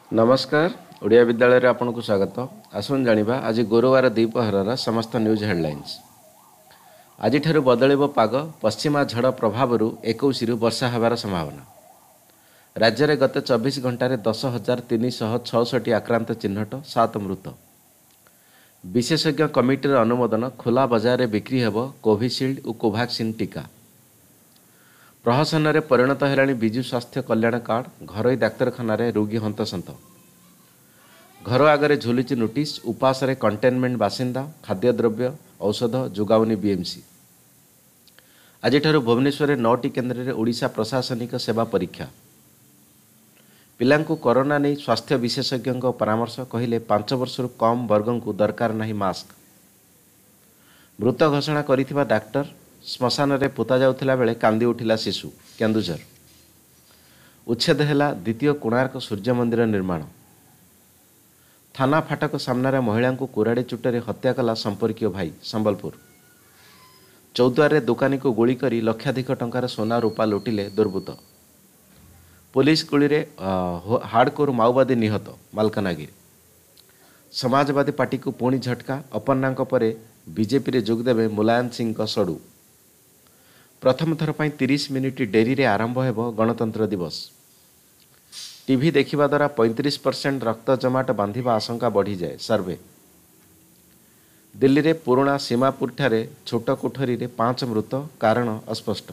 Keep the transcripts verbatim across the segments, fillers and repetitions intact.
नमस्कार ओडिया विद्यालय रे आपन को स्वागत। आसुन जानिबा आज गुरुवार द्विपहर समस्त न्यूज हेडलाइंस। आज ठारू बदलिबो पाग, पश्चिमा झड़ प्रभाव इक्कीस रु वर्षा हेबार संभावना। राज्य में गत चौबीस घंटे दस हजार तीन शह छठी आक्रांत चिन्हट, सात मृत। विशेषज्ञ कमिटर अनुमोदन, खोला बजार में बिक्री हेब कोविशील्ड और कोभैक्सिन टीका। प्रहसन में परिणत है विजु स्वास्थ्य कल्याण कार्ड, घरोई डाक्तखाना रोगी हंतसंत। घर आगे झुलुची नोटिस, उपास कंटेनमेंट बासिंदा, खाद्यद्रव्य औषध जोगाउनी बीएमसी। आज भुवनेश्वर नौटी केन्द्र में ओडिशा प्रशासनिक सेवा परीक्षा। पिलांकु कोरोना नहीं स्वास्थ्य विशेषज्ञ परामर्श, कहले पांच वर्ष कम वर्ग को दरकार नहीं मास्क। मृत घोषणा करिथिबा डाक्टर, श्मशान रे पोता जाउथिला बेले कांदी उठिला शिशु। केन्दुझर उच्छेद हेला द्वितीय कोणार्क सूर्य मंदिर निर्माण। थाना फाटक सामने महिला को कुराड़ी चुटरे हत्या कला संपर्कीय भाई। संबलपुर चौद्वार दुकानी को गुली करी लक्षाधिक टंकार सोना रूपा लुटिले दुर्बृत्त। पुलिस गुली रे हार्डकोर माओवादी निहत। मालकानगिरी समाजवादी पार्टी को पुणी झटका, अपन्ना परे बीजेपी रे जोगदेवे मुलायम सिंह सड़ू। प्रथम थर पर तीस मिनिट डेरी रे आरंभ हेब गणतंत्र दिवस। टीवी देखिबा द्वारा पैंतीस परसेंट रक्त जमाट बांधिबा आशंका बढ़ी जाए, सर्वे। दिल्ली रे पुराणा सीमापुर ठारे छोट कोठरी रे पांच मृत, कारण अस्पष्ट।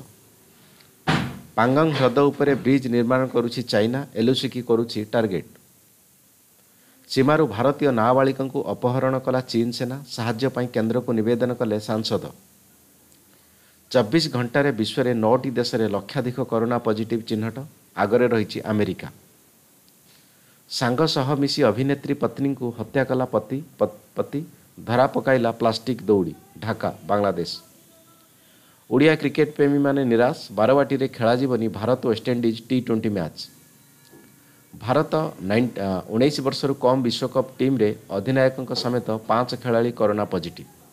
पांगंग ह्रद उपरे ब्रिज निर्माण करुछि चाइना, एलओसी की करुछि टार्गेट। सीमारु भारतीय नाबालिका को अपहरण कला चीन सेना, साहाय्य पाई केंद्र को निवेदन कले सांसद। चौबीस घंटे विश्व में नौटी देश में लक्षाधिक कोरोना पॉजिटिव चिन्हट, आगरे रही अमेरिका। सांग सह मिसी अभिनेत्री पत्नी को हत्या कला पति पति धरा पकाइला प्लास्टिक दौड़ी। ढाका बांग्लादेश। ओडिया क्रिकेट प्रेमी माने निराश, बारवाटी रे खेला जीवनी Bharat West Indies T twenty match. Bharat उन्नीस वर्ष कम विश्वकप टीम रे अधिनायकों समेत पांच खेलाड़ी कोरोना पॉजिटिव।